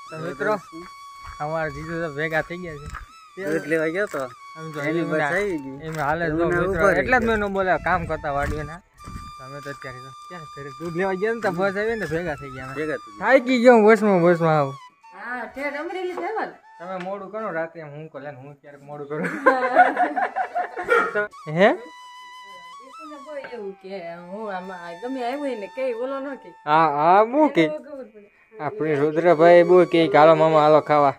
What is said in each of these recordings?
તો મિત્રો અમારા જીજુ તો ભેગા થઈ ગયા છે દૂધ લેવા ગયો તો આમ તો એમ હાલે જો મિત્રો એટલે જ મેં ન બોલ્યા કામ કરતા વાડીઓના અમે તો અત્યારે તો ક્યાં ઘરે દૂધ લેવા ગયા ને તો બસ આવી ને ભેગા થઈ ગયા થાકી ગયો બસમાં આવું હા ઠેર અમરેલી જવાનું તમે મોડું કરો રાતે હું કોલે હું ક્યારેક મોડું કરું હે એવું કે હું આમાં ગમે આવ્યું ને કઈ બોલો ન કે હા બહુ કે આપણે રુદ્રભાઈ બહુ કે હાલો મામા હાલો ખાવા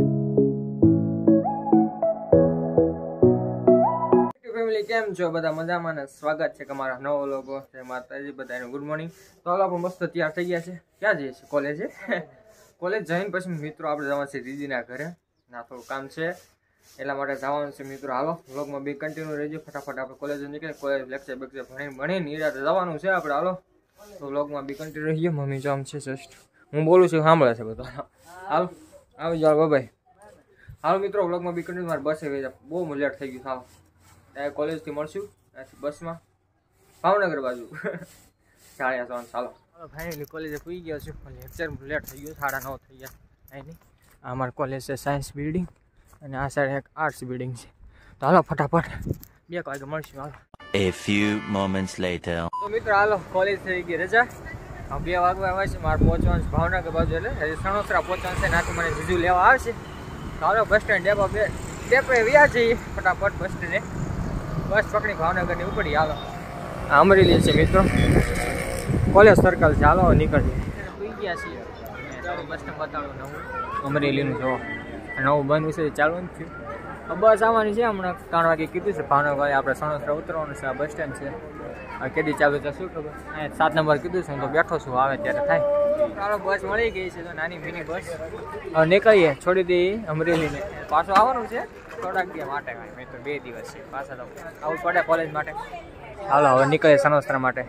ફેમિલી કેમ છો બધા મજામાં ને સ્વાગત છે તમારા નવો લોકો છે માતાજી બધાને ગુડ મોર્નિંગ તો હાલો આપણે મસ્ત તૈયાર થઈ ગયા છે ક્યાં જઈએ છીએ કોલેજે કોલેજ જઈને પછી મિત્રો આપણે જવાનું છે દીદીના ઘરે ના થોડું કામ છે એટલા માટે જવાનું છે મિત્રો હાલો વ્લોગમાં બી કન્ટિન્યુ રહેજો ફટાફટ આપણે કોલેજ નીકળે કોલેજ લેક્ચર બેક્ચર ભણી નિરાતે જવાનું છે આપણે હાલો તો વ્લોગમાં બી કન્ટિન્યુ રહીએ મમ્મી જામ છે જસ્ટ હું બોલું છું સાંભળે છે બધું હાલો આવી જાઓ બાય હાલો મિત્રો વ્લોગમાં બી કન્ટિન્યુ મારે બસે વહી બહુ લેટ થઈ ગયું સાવ ત્યાં કોલેજથી મળશું બસમાં ભાવનગર બાજુ સાડા ત્રણ ચાલો ફાઇનલી કોલેજે પૂરી ગયો છું લેક્ચર લેટ થઈ ગયું 9:30 થઈ ગયા અહીં નહીં આ અમારી કોલેજ છે સાયન્સ બિલ્ડિંગ અને આ સાઈડ એક આર્ટ્સ બિલ્ડિંગ છે તો હાલો ફટાફટ 2 વાગે મળશું હાલો A few moments later. તો મિત્રો હાલો કોલેજ થઈ ગઈ રજા 2 વાગવા આવ્યા છે મારે પહોંચવાનું છે ભાવનગર બાજુ એટલે હજી સણોસરા પહોંચવાનું છે નાથી મને જીજુ લેવા આવશે તો હાલો બસ સ્ટેન્ડ ડેપો વ્યા જઈએ ફટાફટ બસ સ્ટેન્ડે બસ પકડી ભાવનગરની ઉપડી હાલો અમરેલી છે મિત્રો કોલેજ સર્કલ છે હાલો નીકળીએ પૂઈ ગયા છીએ બસ સ્ટેન્ડ બતાડો નવું અમરેલીનું જો નવું બંધ છે ચાલુ નથી થયું બસ આવવાની છે હમણાં 3 વાગે કીધું છે ભાવનગર આપણે સણોસરા ઉતરવાનું છે આ બસ સ્ટેન્ડ છે કેદી ચાલુ છે શું ખબર અહીંયા 7 નંબર કીધું છે હું તો બેઠો છું આવે ત્યારે થાય ચાલો બસ મળી ગઈ છે તો નાની મિની બસ હવે નીકળીએ છોડી દઈએ અમરેલીને પાછું આવવાનું છે થોડાક દિવસ માટે મિત્રો 2 દિવસ છે પાછા તો આવું પડે કોલેજ માટે હાલો હવે નીકળીએ સણોસરા માટે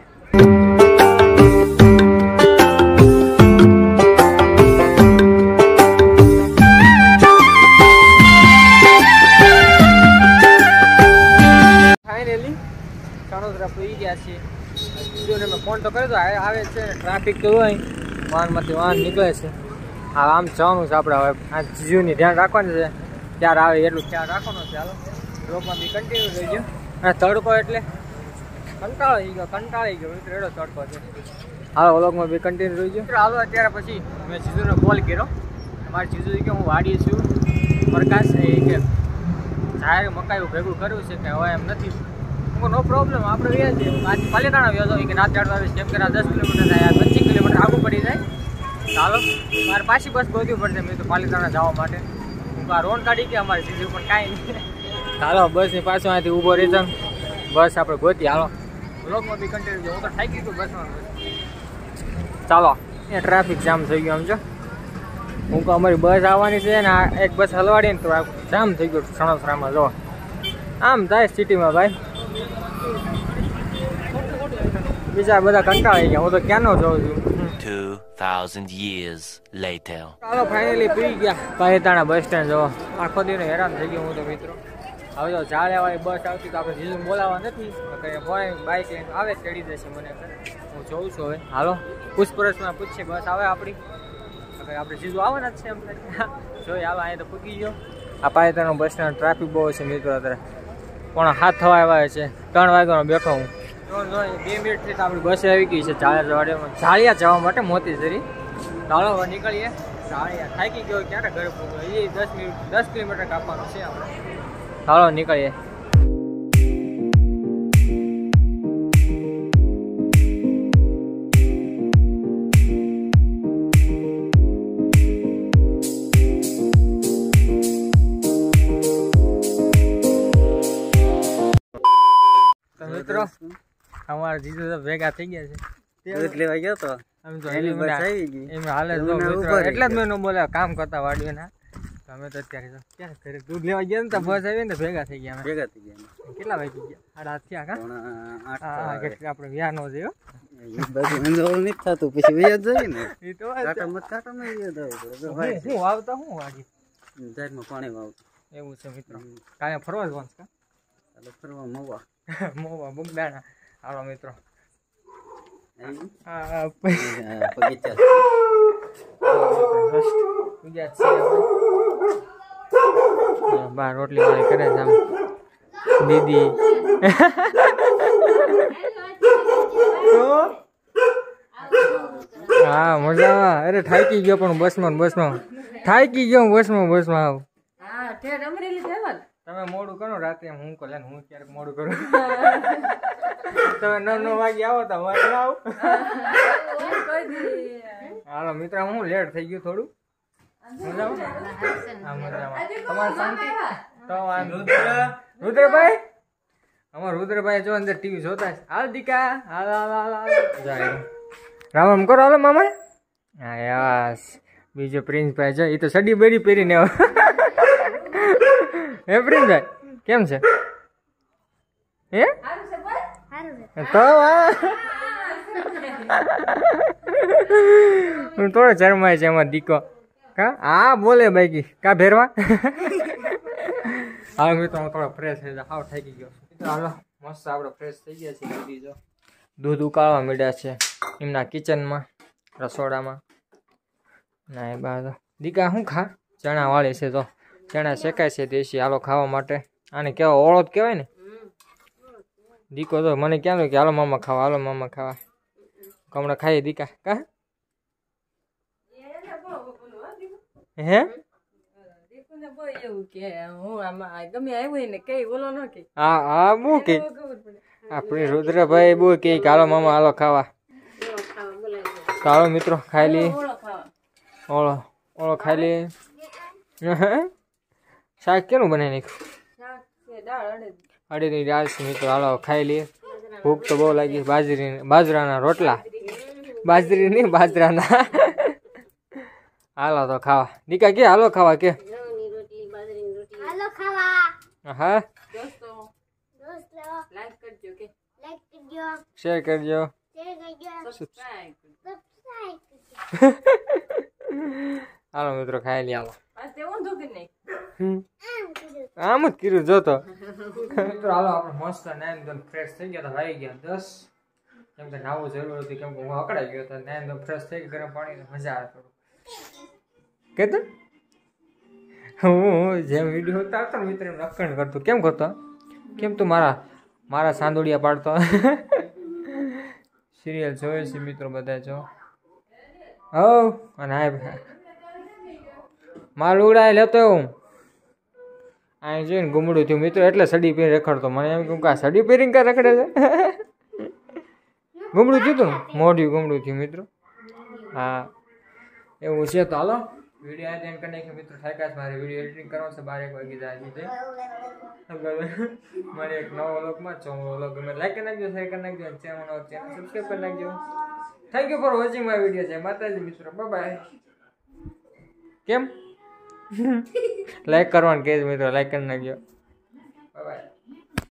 મેં ફોન તો કર્યો તો આવે છે ટ્રાફિક તો હોય વાહનમાંથી વાહન નીકળે છે હા આમ જવાનું છે આપણે હવે આ જીજુની ધ્યાન રાખવાનું છે ત્યારે આવે એટલું ખ્યાલ રાખવાનો છે હાલો બ્લોગમાં બી કન્ટિન્યુ રહી ગયો અને તડકો એટલે કંટાળી ગયો મિત્રો એડો તડકો છે હાલો બ્લોગમાં બી કન્ટિન્યુ રહી ગયો હાલો અત્યારે પછી મેં જીજુને કોલ કર્યો મારે જીજુ કે હું વાડીએ છું પ્રકાશ એ કે જાહેર મકાઈ ભેગું કર્યું છે કે હવે એમ નથી નો પ્રોબ્લેમ આપણે વ્યા છે આજ પાલીતાણા વ્યો હતો કે રાત 4 વાગે કેમ કે 10 કિલોમીટર થાય 25 કિલોમીટર આગું પડી જાય ચાલો મારે પાછી બસ ગોતવી પડશે મેં તો પાલીતાણા જવા માટે હું આ રોન કાઢી કે અમારે સીધું પણ કાંઈ નહીં ચાલો બસની પાછું અહીંથી ઊભો રીઝન બસ આપણે ગોતી હાલો બ્લોગમાં બી કન્ટિન્યુ હું તો થાકી ગયું બસમાં ચાલો એ ટ્રાફિક જામ થઈ ગયો સમજો હું કહું અમારી બસ આવવાની છે ને આ એક બસ હલવાડી ને તો જામ થઈ ગયું સણોસરામાં જો આમ થાય સિટીમાં ભાઈ બીજા બધા કંટાળી ગયા હું તો ક્યાંનો જોઉં છું 2000 years later. ચાલો ફાઇનલી પી ગયા પાલીતાણા બસ સ્ટેન્ડ જો આખો દિવસ હેરાન થઈ ગયો હું તો મિત્રો હવે જો ઝાડેવાળી બસ આવતી તો આપણે જીજુ બોલાવવા નથી બાઇક લઈને આવે ચડી જશે મને હું જોઉં છું હવે હાલો પૂછપરછમાં પૂછીએ બસ આવે આપણી આપણે જીજુ આવવાના જ છે એમ જોઈએ હાલો અહીંયા તો પૂગી ગયો આ પાલીતાણા બસ સ્ટેન્ડ ટ્રાફિક બહુ છે મિત્રો અત્યારે પણ 7 થવા આવ્યા છે 3 વાગ્યાનો બેઠો હું 2 મિનિટથી તો આપણી બસ આવી ગઈ છે ઝાળિયા જવા માટે મોતીસરી ચાલો હવે નીકળીએ ઝાળિયા થાકી ગયો ક્યારે ઘરે પહોંચો એ 10 કિલોમીટર કાપવાનું છે આપણે ચાલો નીકળીએ મિત્રો અમારા જીજુ તો ભેગા થઈ ગયા છે દૂધ લેવા ગયો તો આમ તો એમ હાલે જો મિત્રો એટલે જ મેં ન બોલ્યા કામ કરતા વાડીઓના અમે તો અત્યારે તો ક્યાં ઘરે દૂધ લેવા ગયા ને તો બસ આવી ને ભેગા થઈ ગયા કેટલા વાગી ગયા 8 થયા કા કેટલા આપણે વ્યા નો છે બધું અંજોળ નથી થતું પછી વ્યા જઈ ને એ તો કાટામાં વ્યા હું વાવતા હું વાડી જારમાં પાણી વાવતો એવું છે મિત્રો કાંઈ ફરવા જવાનું કા ચાલો ફરવા મોવા મોવા બગદાણા હાલો મિત્રો પૂજા છે બાર રોટલી વાળી કરે છે આમ દીદી હા મજામાં અરે થાકી ગયો પણ બસમાં થાકી ગયો બસમાં આવ હા ઠેર અમરેલી જવા તમે મોડું કરો રાતે હું કહું હું ક્યારેક મોડું કરું તમે 9 વાગે આવો તો મારે ના આવું કોઈ દી હાલો મિત્ર હું લેટ થઈ ગયું થોડું મજામાં હા મજામાં તમારે શાંતિ તો રુદ્રભાઈ અમાર રુદ્રભાઈ જો અંદર ટીવી જોતા છે હાલ દીકા હાલ જાય રામ રામ કરો હાલો મામા હા યસ બીજો પ્રિન્સભાઈ જો એ તો સડી બેડી પહેરીને હે પ્રિન્સભાઈ કેમ છે હે તો હું થોડો શરમાય છે એમાં દીકો કા હા બોલે બાઈકી કા ભેરવા હા મિત્રો હું થોડો ફ્રેશ થઈ જાઉં હાવ થાકી ગયો છું હાલો મસ્ત આપણે ફ્રેશ થઈ ગયા છીએ દીદી જો દૂધ ઉકાળવા માંડ્યા છે એમના કિચનમાં રસોડામાં ના એ બાદ દીકા શું ખા ચણા વાળી છે તો ચણા શેકાય છે દેશી હાલો ખાવા માટે આને કેવો ઓળો કહેવાય ને દીકો તો મને ક્યાં કે હાલો મામા ખાવા હમણાં ખાઈએ દીકા કા હે એવું કે હું આમાં ગમે આવ્યું ને કઈ બોલો ન કે હા બહુ કે આપણે રુદ્રભાઈ બહુ કે હાલો મામા હાલો ખાવા હાલો મિત્રો ખાઈ લઈએ ઓળો ખાઈ લઈએ શાક કેનું બનાવી નાખ્યું અડેની દાળ છે મિત્રો હાલો ખાઈ લઈએ ભૂખ તો બહુ લાગી બાજરાના રોટલા બાજરી નહીં બાજરાના હાલો તો ખાવા દીકા કે હાલો ખાવા કે હા શેર કરજો હાલો મિત્રો ખાઈ લે હાલો આમ જ કર્યું જોતો મિત્રો હાલો આપણે મસ્ત નાઈન ફ્રેશ થઈ ગયા ભાઈ ગયા 10 કેમ કે નાવું જરૂર હતું કેમ કે હું અકળાઈ ગયો હતો નાઈન ફ્રેશ થઈ ગરમ પાણી મજા આવે થોડું કેતો હું જેમ વિડીયો ઉતારતો ને મિત્ર નક્કણ કરતો કેમ કરતો કેમ તું મારા સાંદોડિયા પાડતો સિરિયલ જોયે છે મિત્રો બધા જો હવ અને હા માલ ઉડાય લેતો હું અહીં જોઈને ગુમડું થયું મિત્રો એટલે સડી પહેરી રખડતો મને એમ કહું કે સડી પહેરીને કાં રખડે છે ગુમડું થયું હતું ને મોઢું ગુમડું થયું મિત્રો હા એવું છે તો હાલો વિડીયો આજે એન્ડ કરી નાખ્યો મિત્રો થાય મારે વિડીયો એડિટિંગ કરવાનો છે 12 વાગે જાય મારે એક નવો વ્લોગમાં ચોમો વ્લોગ ગમે લાઈક કરી નાખજો શેર કરી નાખજો ચેનલ સબસ્ક્રાઈબ કરી નાખજો thank you for watching my video છે માતાજી મિત્રો બાય કેમ લાઈક કરવાનું કે મિત્રો લાઈક કરી નાખજો